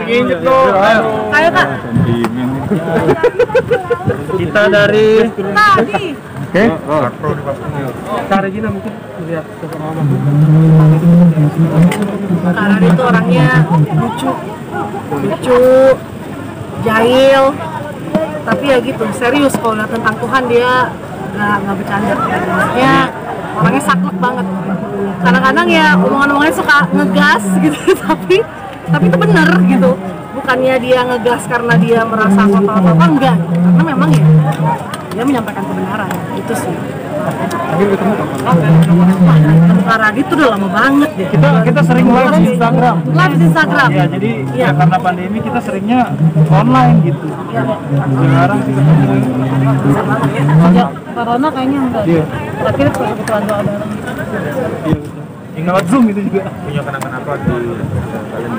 nginjek dong. Ayo Kak. Kita dari Tadi. Oke. Kak Regina mungkin lihat Karena itu orangnya lucu, jahil, tapi ya gitu serius kalau lihat tentang Tuhan dia nggak bercanda. Maksudnya orangnya saklek banget. Kadang-kadang ya omongan-omongannya suka ngegas gitu, tapi itu bener gitu. Bukannya dia ngegas karena dia merasa apa-apa enggak, karena memang ya dia menyampaikan kebenaran itu sih. Kak Radit tuh udah lama banget deh. kita sering live di Instagram. Ya, jadi ya karena pandemi kita seringnya online gitu. Sekarang sih ketemu. Sejak corona kayaknya enggak. Iya. Terakhir kebetulan doa bareng. Iya. Yang lewat Zoom itu juga. Punya kenapa-napa di kalian?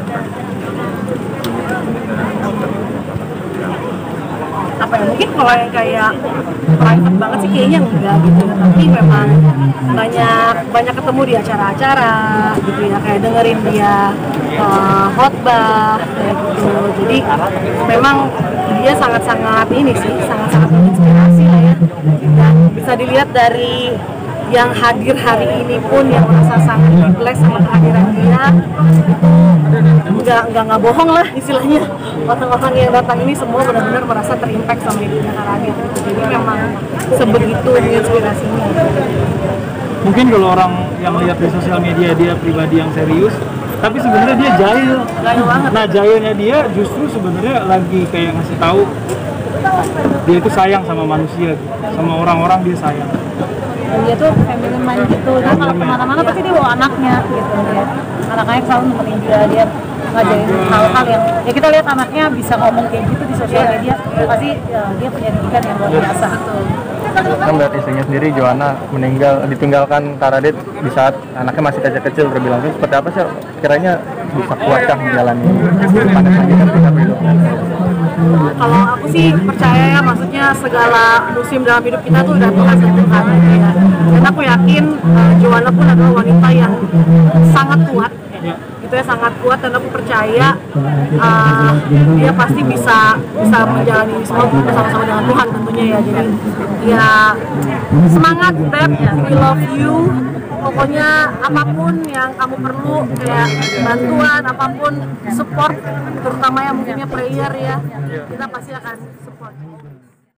Apa ya, mungkin kalau yang kayak private banget sih kayaknya enggak gitu ya, tapi memang banyak ketemu di acara-acara gitu ya, kayak dengerin dia khotbah kayak gitu. Jadi memang dia sangat-sangat ini sih, sangat-sangat menginspirasi lah ya, dan bisa dilihat dari yang hadir hari ini pun yang merasa sangat di-bless sama kehadiran dia itu nggak bohong lah istilahnya. Orang-orang yang datang ini semua benar-benar merasa terimpact sama hidupnya Kak Radit gitu. Jadi memang sebegitu menginspirasinya. Mungkin kalau orang yang lihat di sosial media dia pribadi yang serius, tapi sebenarnya dia jahil. Jahil banget. Nah, jahilnya dia justru sebenarnya lagi kayak ngasih tahu dia itu sayang sama manusia, sama orang-orang dia sayang. Dia tuh family man gitu, dia kalau kemana-mana pasti dia bawa anaknya gitu ya. Anaknya selalu nemenin dia ngajarin hal-hal yang ya kita lihat anaknya bisa ngomong kayak gitu di sosial media, pasti ya, dia punya pendidikan yang luar biasa. Kan melihat istrinya sendiri, Joanna, ditinggalkan Kak Radit di saat anaknya masih kecil-kecil terbilang. Itu seperti apa sih kiranya bisa kuatkah menjalani panen lagi kan kita hidup? Kalau aku sih percaya ya, maksudnya segala musim dalam hidup kita tuh udah Tuhan tentukan ya. Dan aku yakin Joanna pun adalah wanita yang sangat kuat. Itu ya, sangat kuat, dan aku percaya dia pasti bisa menjalani ini semua bersama-sama dengan Tuhan tentunya ya. Jadi ya semangat Beb, we love you. Pokoknya apapun yang kamu perlu, kayak bantuan, apapun support, terutama yang mungkinnya prayer ya, kita pasti akan support.